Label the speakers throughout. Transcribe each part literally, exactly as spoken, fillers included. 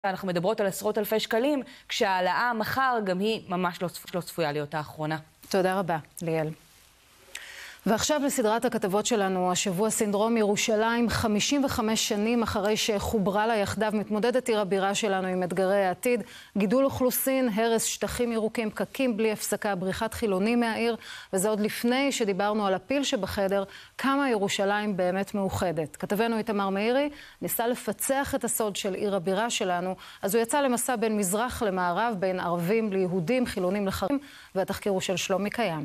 Speaker 1: אנחנו מדברות על עשרות אלפי שקלים, כשהעלאה מחר גם היא ממש לא, לא צפויה להיות האחרונה.
Speaker 2: תודה רבה, ליאל. ועכשיו לסדרת הכתבות שלנו, השבוע סינדרום ירושלים, חמישים וחמש שנים אחרי שחוברה לה יחדיו, מתמודדת עיר הבירה שלנו עם אתגרי העתיד, גידול אוכלוסין, הרס שטחים ירוקים, פקקים בלי הפסקה, בריחת חילונים מהעיר, וזה עוד לפני שדיברנו על הפיל שבחדר, כמה ירושלים באמת מאוחדת. כתבנו איתמר מאירי ניסה לפצח את הסוד של עיר הבירה שלנו, אז הוא יצא למסע בין מזרח למערב, בין ערבים ליהודים, חילונים לחרדים, והתחקיר הוא של שלומי קיים.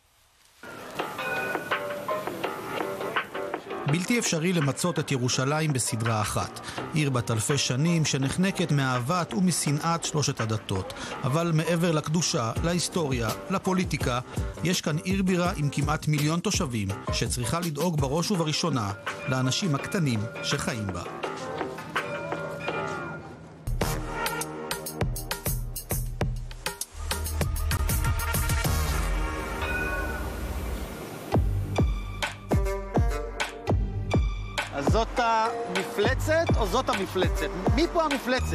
Speaker 3: בלתי אפשרי למצות את ירושלים בסדרה אחת. עיר בת אלפי שנים שנחנקת מאהבת ומשנאת שלושת הדתות. אבל מעבר לקדושה, להיסטוריה, לפוליטיקה, יש כאן עיר בירה עם כמעט מיליון תושבים, שצריכה לדאוג בראש ובראשונה לאנשים הקטנים שחיים בה.
Speaker 4: אז זאת המפלצת או זאת המפלצת? מי פה המפלצת?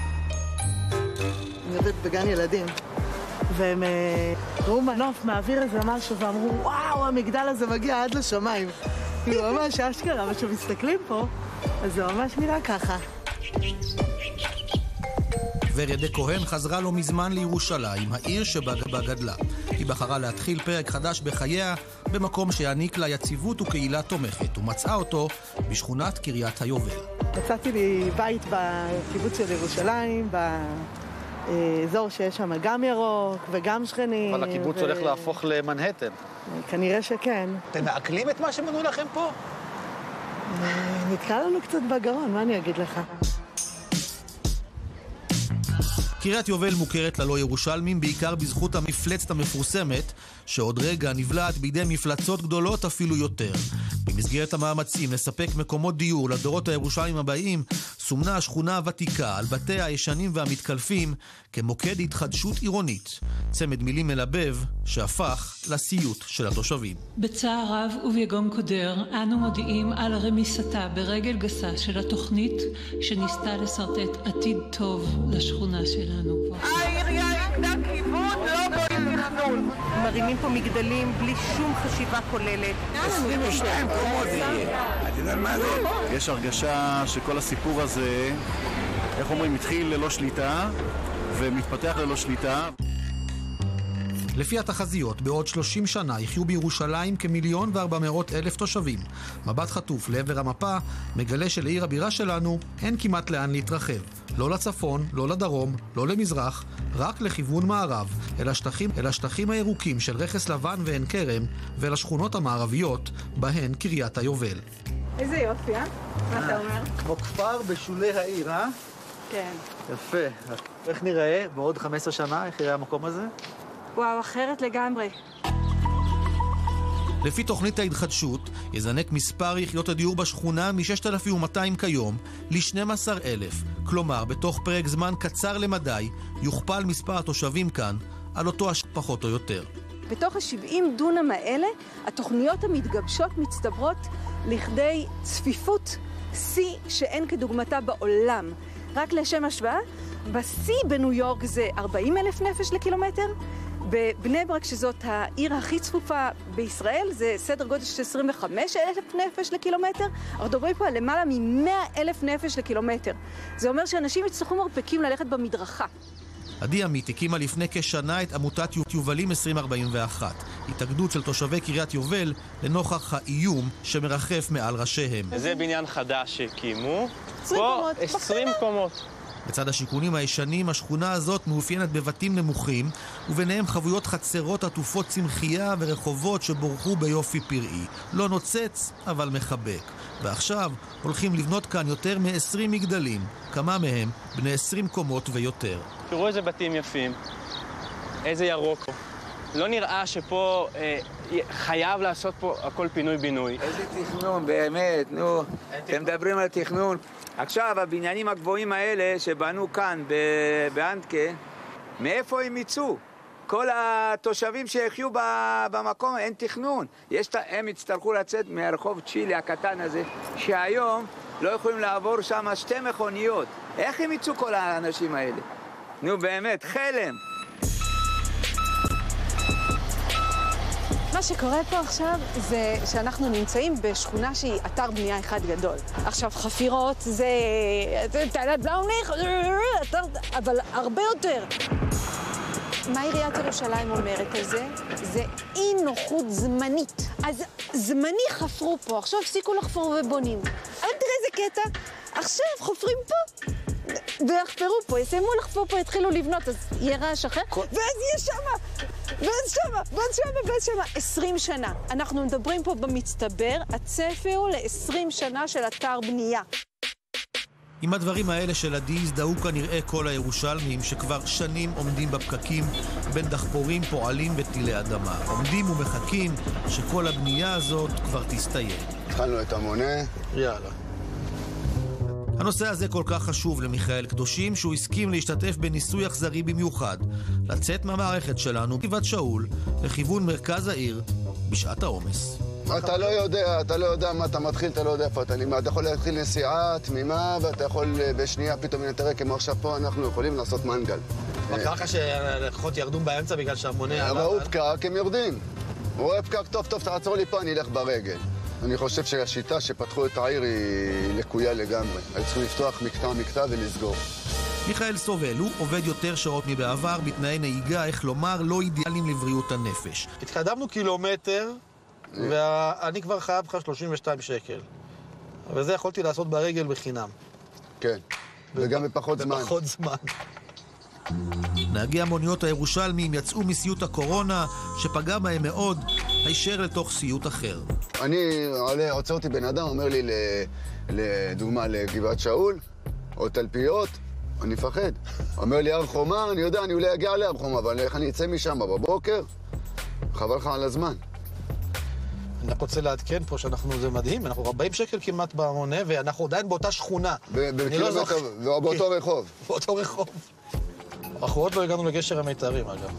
Speaker 5: אני עובדת בגן ילדים, והם ראו מנוף מהאוויר איזה משהו ואמרו, וואו, המגדל הזה מגיע עד לשמיים. כאילו ממש אשכרה, אבל כשמסתכלים פה, אז זה ממש נראה ככה.
Speaker 3: ורדה כהן חזרה לא מזמן לירושלים, העיר שבה גדלה. היא בחרה להתחיל פרק חדש בחייה, במקום שיעניק לה יציבות וקהילה תומכת, ומצאה אותו בשכונת קריית היובל.
Speaker 5: מצאתי לי בית בקיבוץ של ירושלים, באזור שיש שם גם ירוק וגם שכנים.
Speaker 4: אבל הקיבוץ ו... הולך להפוך למנהטן.
Speaker 5: כנראה שכן.
Speaker 4: אתם מעכלים את מה שמנו לכם פה?
Speaker 5: נתקע לנו קצת בגרון, מה אני אגיד לך?
Speaker 3: קריית יובל מוכרת ללא ירושלמים בעיקר בזכות המפלצת המפורסמת, שעוד רגע נבלעת בידי מפלצות גדולות אפילו יותר. במסגרת המאמצים לספק מקומות דיור לדורות הירושלים הבאים, סומנה השכונה הוותיקה על בתיה הישנים והמתקלפים כמוקד התחדשות עירונית. צמד מילים מלבב שהפך לסיוט של התושבים.
Speaker 6: בצער רב וביגון קודר אנו מודיעים על רמיסתה ברגל גסה של התוכנית שניסתה לסרטט עתיד טוב לשכונה שלנו.
Speaker 7: העירייה איבדה כיוון, לא בואי תכנון.
Speaker 8: מרימים פה מגדלים בלי שום חשיבה כוללת.
Speaker 9: עשרים ושתיים קומות זה יהיה. את יודעת מה זה? יש הרגשה שכל הסיפור הזה, איך אומרים, התחיל ללא שליטה ומתפתח ללא שליטה.
Speaker 3: לפי התחזיות, בעוד שלושים שנה יחיו בירושלים כמיליון וארבע מאות אלף תושבים. מבט חטוף לעבר המפה מגלה שלעיר הבירה שלנו אין כמעט לאן להתרחב. לא לצפון, לא לדרום, לא למזרח, רק לכיוון מערב, אל השטחים, אל השטחים הירוקים של רכס לבן ועין כרם, ואל השכונות המערביות, בהן קריית היובל.
Speaker 8: איזה יופי, אה? מה אתה אומר?
Speaker 4: כמו כפר בשולי העיר, אה?
Speaker 8: כן.
Speaker 4: יפה. איך נראה בעוד חמש עשרה שנה? איך יראה המקום הזה?
Speaker 8: וואו, אחרת לגמרי.
Speaker 3: לפי תוכנית ההתחדשות, יזנק מספר יחידות הדיור בשכונה מ-ששת אלפים ומאתיים כיום ל-שנים עשר אלף. כלומר, בתוך פרק זמן קצר למדי, יוכפל מספר התושבים כאן על אותו השק פחות או יותר.
Speaker 10: בתוך ה-שבעים דונם האלה, התוכניות המתגבשות מצטברות לכדי צפיפות שיא שאין כדוגמתה בעולם. רק לשם השוואה, בשיא בניו יורק זה ארבעים אלף נפש לקילומטר, בבני ברק, שזאת העיר הכי צפופה בישראל, זה סדר גודל של עשרים וחמישה אלף נפש לקילומטר. אנחנו מדברים פה על למעלה מ-מאה אלף נפש לקילומטר. זה אומר שאנשים יצטרכו מרפקים ללכת במדרכה.
Speaker 3: עדי עמית הקימה לפני כשנה את עמותת יובלים עשרים ארבעים ואחת, התאגדות של תושבי קריית יובל לנוכח האיום שמרחף מעל ראשיהם.
Speaker 11: זה בניין חדש שהקימו,
Speaker 10: עשרים קומות,
Speaker 11: עשרים קומות.
Speaker 3: בצד השיכונים הישנים, השכונה הזאת מאופיינת בבתים נמוכים, וביניהם חבויות חצרות עטופות צמחייה ורחובות שבורחו ביופי פראי. לא נוצץ, אבל מחבק. ועכשיו הולכים לבנות כאן יותר מ-עשרים מגדלים, כמה מהם בני עשרים קומות ויותר.
Speaker 11: תראו איזה בתים יפים, איזה ירוק. לא נראה שפה אה, חייב לעשות פה הכל פינוי-בינוי.
Speaker 12: איזה תכנון, באמת, נו. אתם מדברים על תכנון. עכשיו, הבניינים הגבוהים האלה שבנו כאן באנטקה, מאיפה הם יצאו? כל התושבים שיחיו במקום, אין תכנון. יש, הם יצטרכו לצאת מהרחוב צ'ילי הקטן הזה, שהיום לא יכולים לעבור שם שתי מכוניות. איך הם יצאו כל האנשים האלה? נו באמת, חלם.
Speaker 10: מה שקורה פה עכשיו זה שאנחנו נמצאים בשכונה שהיא אתר בנייה אחד גדול. עכשיו חפירות זה... תעלת בלאוניך, אבל הרבה יותר. מה עיריית ירושלים אומרת על זה? זה אי נוחות זמנית. אז זמני חפרו פה, עכשיו הפסיקו לחפור ובונים. אבל תראה איזה קטע, עכשיו חופרים פה. ויחפרו פה, יסיימו לחפור פה, יתחילו לבנות, אז יהיה רעש אחר, ואז יהיה שמה, ואז שמה, ואז שמה, ואז שמה. עשרים שנה. אנחנו מדברים פה במצטבר, הצפי הוא ל-עשרים שנה של אתר בנייה.
Speaker 3: עם הדברים האלה של עדי הזדהו כנראה כל הירושלמים שכבר שנים עומדים בפקקים בין דחפורים, פועלים וטילי אדמה. עומדים ומחכים שכל הבנייה הזאת כבר תסתיים.
Speaker 13: התחלנו את המונה, יאללה.
Speaker 3: הנושא הזה כל כך חשוב למיכאל קדושים שהוא הסכים להשתתף בניסוי אכזרי במיוחד, לצאת מהמערכת שלנו גבעת שאול לכיוון מרכז העיר בשעת העומס.
Speaker 13: אתה לא יודע, אתה לא יודע מה אתה מתחיל, אתה לא יודע איפה אתה לימה. אתה יכול להתחיל נסיעה תמימה ואתה יכול בשנייה פתאום נתראה כמו עכשיו פה אנחנו יכולים לעשות מנגל.
Speaker 4: מה קרה לך שלקוחות ירדו באמצע בגלל שהמונה...
Speaker 13: ראו פקק, הם יורדים. רואה פקק, טוב טוב, תעצור לי פה, אני אלך ברגל. אני חושב שהשיטה שפתחו את העיר היא לקויה לגמרי. היו צריכים לפתוח מקטע מקטע ולסגור.
Speaker 3: מיכאל סובל, הוא עובד יותר שעות מבעבר בתנאי נהיגה, איך לומר, לא אידיאליים לבריאות הנפש.
Speaker 4: התקדמנו קילומטר, ואני כבר חייב לך שלושים ושתיים שקל. וזה יכולתי לעשות ברגל בחינם.
Speaker 13: כן, וגם בפחות זמן.
Speaker 4: בפחות זמן.
Speaker 3: נהגי המוניות הירושלמים יצאו מסיוט הקורונה שפגע בהם מאוד, הישר לתוך סיוט אחר.
Speaker 13: אני עוצר אותי בן אדם, אומר לי לדוגמה לגבעת שאול או תלפיות, אני מפחד. אומר לי הר חומה, אני יודע, אני אולי אגיע להר חומה, אבל איך אני אצא משם בבוקר? חבל לך על הזמן.
Speaker 4: אני רק רוצה לעדכן פה שאנחנו, זה מדהים, אנחנו ארבעים שקל כמעט במונה, ואנחנו עדיין באותה שכונה.
Speaker 13: בקילומטר, ובאותו רחוב.
Speaker 4: באותו רחוב. אנחנו עוד לא הגענו לגשר המיתרים, אגב.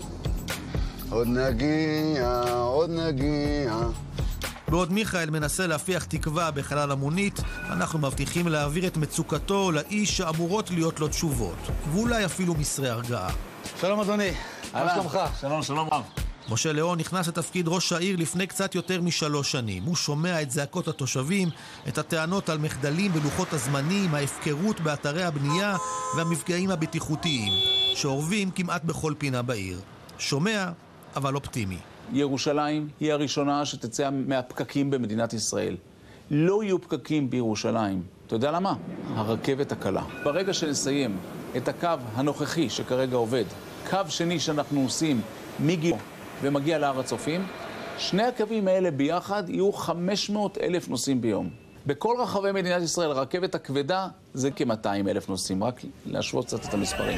Speaker 13: עוד נגיע, עוד נגיע.
Speaker 3: בעוד מיכאל מנסה להפיח תקווה בחלל המונית, אנחנו מבטיחים להעביר את מצוקתו לאיש שאמורות להיות לו תשובות, ואולי אפילו מסרי הרגעה.
Speaker 4: שלום אדוני, מה שלומך?
Speaker 14: שלום, שלום רב.
Speaker 3: משה ליאון נכנס לתפקיד ראש העיר לפני קצת יותר משלוש שנים. הוא שומע את זעקות התושבים, את הטענות על מחדלים בלוחות הזמנים, ההפקרות באתרי הבנייה והמפגעים הבטיחותיים, שעורבים כמעט בכל פינה בעיר. שומע, אבל אופטימי.
Speaker 14: ירושלים היא הראשונה שתצא מהפקקים במדינת ישראל. לא יהיו פקקים בירושלים. אתה יודע למה? הרכבת הקלה. ברגע שנסיים את הקו הנוכחי שכרגע עובד, קו שני שאנחנו עושים מגילה ומגיע להר הצופים, שני הקווים האלה ביחד יהיו חמש מאות אלף נוסעים ביום. בכל רחבי מדינת ישראל, הרכבת הכבדה זה כ-מאתיים אלף נוסעים, רק להשוות קצת את המספרים.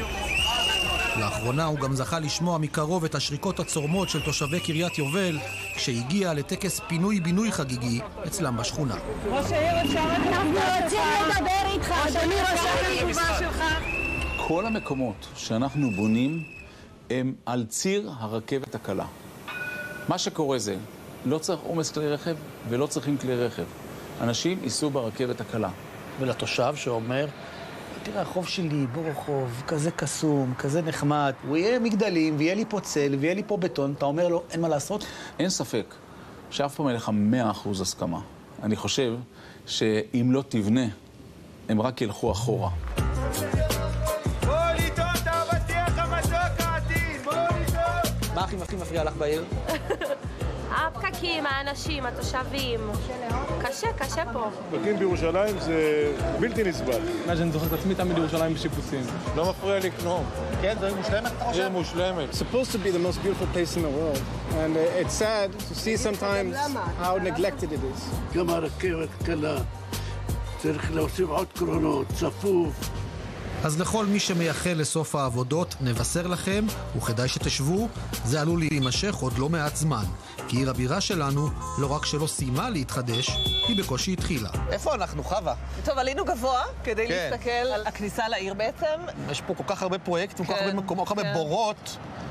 Speaker 3: לאחרונה הוא גם זכה לשמוע מקרוב את השריקות הצורמות של תושבי קריית יובל כשהגיע לטקס פינוי-בינוי חגיגי אצלם בשכונה.
Speaker 7: ראש העיר, אפשר אנחנו רוצים לדבר איתך, אדוני ראש העיר, תגובה שלך.
Speaker 14: כל המקומות שאנחנו בונים הם על ציר הרכבת הקלה. מה שקורה זה, לא צריך עומס כלי רכב ולא צריכים כלי רכב. אנשים ייסעו ברכבת הקלה.
Speaker 4: ולתושב שאומר, תראה, החוב שלי, בור רחוב, כזה קסום, כזה נחמד, הוא יהיה מגדלים, ויהיה לי פה צל, ויהיה לי פה בטון, אתה אומר לו, אין מה לעשות?
Speaker 14: אין ספק שאף פעם אין לך מאה אחוז הסכמה. אני חושב שאם לא תבנה, הם רק ילכו אחורה.
Speaker 7: בוא ליטון, אתה מבטיח המתוק העתיד, בוא ליטון!
Speaker 4: מה הכי הכי מפריע לך בעיר?
Speaker 15: הפקקים, האנשים, התושבים. קשה, קשה פה.
Speaker 16: פקקים בירושלים זה בלתי נסבל.
Speaker 17: מה שאני זוכר את עצמי תמיד ירושלים בשיפוצים.
Speaker 16: לא מפריע לי כלום.
Speaker 4: כן, זו עיר מושלמת, אתה חושב?
Speaker 16: עיר מושלמת.
Speaker 17: It's supposed to be the most beautiful place in the world. And uh, it's sad to see sometimes how neglected it is.
Speaker 18: גם הרכבת קלה. צריך להוסיף עוד קרונות, צפוף.
Speaker 3: אז לכל מי שמייחל לסוף העבודות, נבשר לכם, וכדאי שתשבו, זה עלול להימשך עוד לא מעט זמן. כי עיר הבירה שלנו, לא רק שלא סיימה להתחדש, היא בקושי התחילה.
Speaker 19: איפה אנחנו, חווה? טוב, עלינו גבוה כדי כן. להסתכל על הכניסה לעיר בעצם.
Speaker 4: יש פה כל כך הרבה פרויקטים, כן, כל כך הרבה מקומות, כל כך הרבה בורות.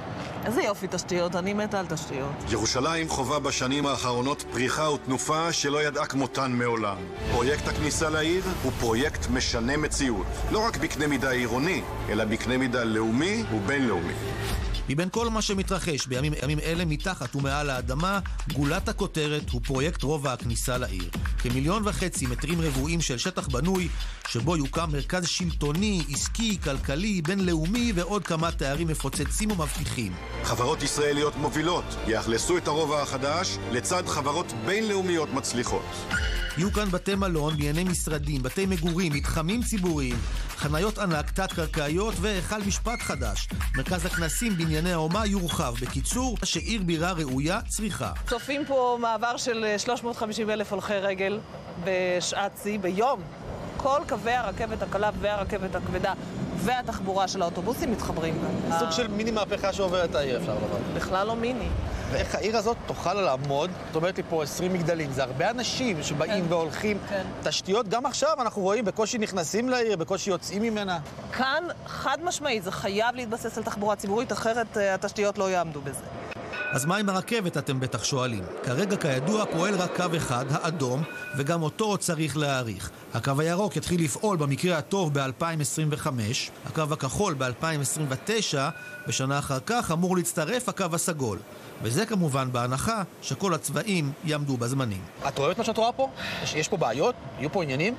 Speaker 19: איזה יופי תשתיות, אני מתה על תשתיות.
Speaker 20: ירושלים חובה בשנים האחרונות פריחה ותנופה שלא ידעה כמותן מעולם. פרויקט הכניסה לעיר הוא פרויקט משנה מציאות. לא רק בקנה מידה עירוני, אלא בקנה מידה לאומי ובינלאומי.
Speaker 3: מבין כל מה שמתרחש בימים ימים אלה מתחת ומעל האדמה, גולת הכותרת הוא פרויקט רובע הכניסה לעיר. כמיליון וחצי מטרים רבועים של שטח בנוי, שבו יוקם מרכז שלטוני, עסקי, כלכלי, בינלאומי ועוד כמה תארים מפוצצים ומבטיחים.
Speaker 20: חברות ישראליות מובילות יאכלסו את הרובע החדש לצד חברות בינלאומיות מצליחות.
Speaker 3: יהיו כאן בתי מלון, בנייני משרדים, בתי מגורים, מתחמים ציבוריים, חניות ענק, תת-קרקעיות והיכל משפט חדש. מרכז הכנסים בנייני האומה יורחב. בקיצור, שעיר בירה ראויה צריכה.
Speaker 19: צופים פה מעבר של שלוש מאות וחמישים אלף הולכי רגל בשעת שיא ביום. כל קווי הרכבת הקלה והרכבת הכבדה והתחבורה של האוטובוסים מתחברים כאן.
Speaker 4: סוג של מיני מהפכה שעוברת העיר, אפשר לומר.
Speaker 19: בכלל לא מיני.
Speaker 4: ואיך העיר הזאת תוכל לעמוד, זאת אומרת לי פה עשרים מגדלים, זה הרבה אנשים שבאים כן. והולכים. כן. תשתיות, גם עכשיו אנחנו רואים, בקושי נכנסים לעיר, בקושי יוצאים ממנה.
Speaker 19: כאן חד משמעית, זה חייב להתבסס על תחבורה ציבורית, אחרת התשתיות לא יעמדו בזה.
Speaker 3: אז מה עם הרכבת, אתם בטח שואלים? כרגע כידוע פועל רק קו אחד, האדום, וגם אותו צריך להאריך. הקו הירוק יתחיל לפעול במקרה הטוב ב-אלפיים עשרים וחמש, הקו הכחול ב-אלפיים עשרים ותשע, בשנה אחר כך אמור להצטרף הקו הסגול. וזה כמובן בהנחה שכל הצבעים יעמדו בזמנים.
Speaker 4: את רואה את מה שאת רואה פה? יש, יש פה בעיות? יהיו פה עניינים?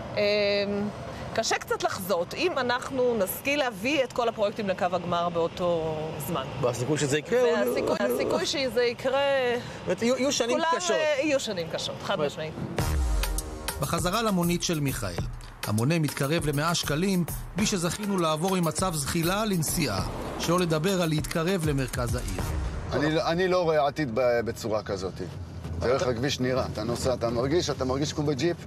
Speaker 19: קשה קצת לחזות, אם אנחנו נשכיל להביא את כל הפרויקטים לקו הגמר באותו זמן.
Speaker 4: והסיכוי שזה יקרה?
Speaker 19: הסיכוי שזה יקרה...
Speaker 4: יהיו שנים קשות.
Speaker 19: כולם יהיו שנים קשות, חד משמעית.
Speaker 3: בחזרה למונית של מיכאל. המונה מתקרב ל-מאה שקלים, בלי שזכינו לעבור עם מצב זחילה לנסיעה, שלא לדבר על להתקרב למרכז העיר.
Speaker 13: אני, אני לא רואה עתיד בצורה כזאת. זה איך הכביש נראה. אתה נוסע, אתה מרגיש, אתה מרגיש כמו בג'יפ.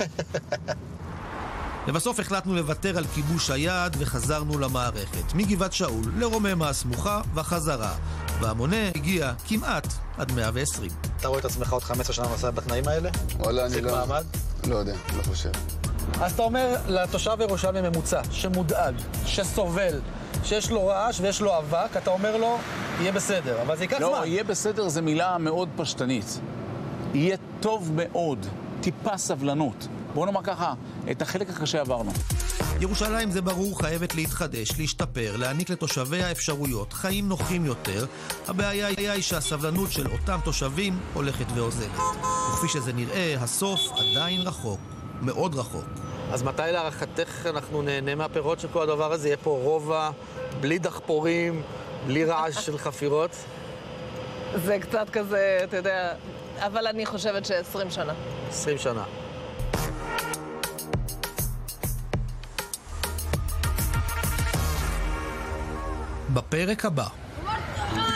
Speaker 3: לבסוף החלטנו לוותר על כיבוש היעד וחזרנו למערכת. מגבעת שאול לרוממה הסמוכה וחזרה. והמונה הגיע כמעט עד מאה ועשרים.
Speaker 4: אתה רואה את עצמך עוד חמש עשרה שנה נוסע בתנאים האלה?
Speaker 13: וואלה, אני לא...
Speaker 4: מעמד?
Speaker 13: לא יודע, לא חושב.
Speaker 4: אז אתה אומר לתושב ירושלים ממוצע, שמודאג, שסובל, שיש לו רעש ויש לו אבק, אתה אומר לו, יהיה בסדר, אבל זה ייקח זמן.
Speaker 14: לא, יהיה בסדר זה מילה מאוד פשטנית. יהיה טוב מאוד, טיפה סבלנות. בואו נאמר ככה, את החלק הקשה עברנו.
Speaker 3: ירושלים זה ברור חייבת להתחדש, להשתפר, להעניק לתושביה אפשרויות, חיים נוחים יותר. הבעיה היא שהסבלנות של אותם תושבים הולכת ואוזלת. וכפי שזה נראה, הסוף עדיין רחוק, מאוד רחוק.
Speaker 4: אז מתי להערכתך אנחנו נהנה מהפירות של כל הדבר הזה? יהיה פה רובע, בלי דחפורים, בלי רעש של חפירות?
Speaker 19: זה קצת כזה, אתה יודע, אבל אני חושבת ש-עשרים שנה.
Speaker 4: עשרים שנה.
Speaker 3: בפרק הבא.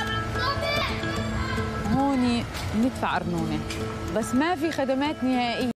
Speaker 21: هوني ندفع أرنونة بس ما في خدمات نهائية.